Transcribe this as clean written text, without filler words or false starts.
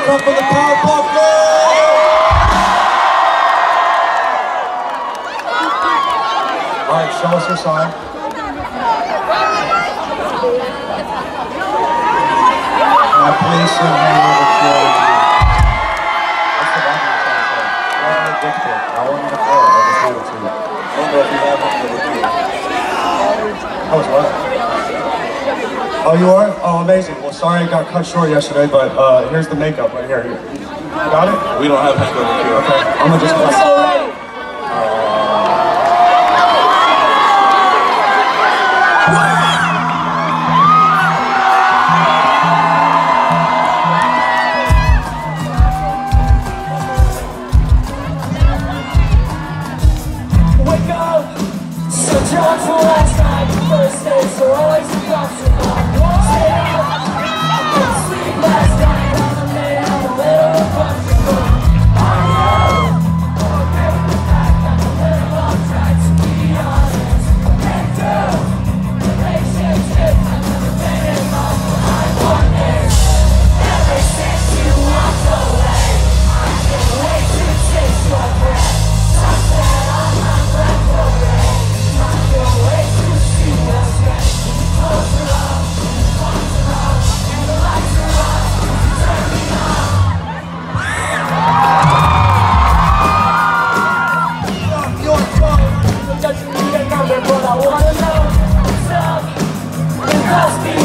up for the Powerpuff Girls! Alright, show us your sign. Now please sing Hangover Cure with you. What's the background song say? I want a dick pic. I want to play it. I'll just read it to you. I don't know if you have one for the Oh, it's what? Oh, you are? Oh, amazing. Well, sorry it got cut short yesterday, but here's the makeup right here. You got it? We don't have Hangover Cure. Okay, I'm gonna just play. Wake up! So drunk from last night, first days are always the optional. Stay up, couldn't sleep last night, I'm made out a little uncomfortable. Are you? Okay with the fact I'm a little off track, to be honest. And do relationships I've never been involved, but I wonder. Ever since you walked away, I can't wait to taste your breath. Touch that on my breath away. I can't wait to see what's next. Close her up, walks her up, and the lights are on. Turn me on. Your phone doesn't need a number, but I wanna know what's up. It must be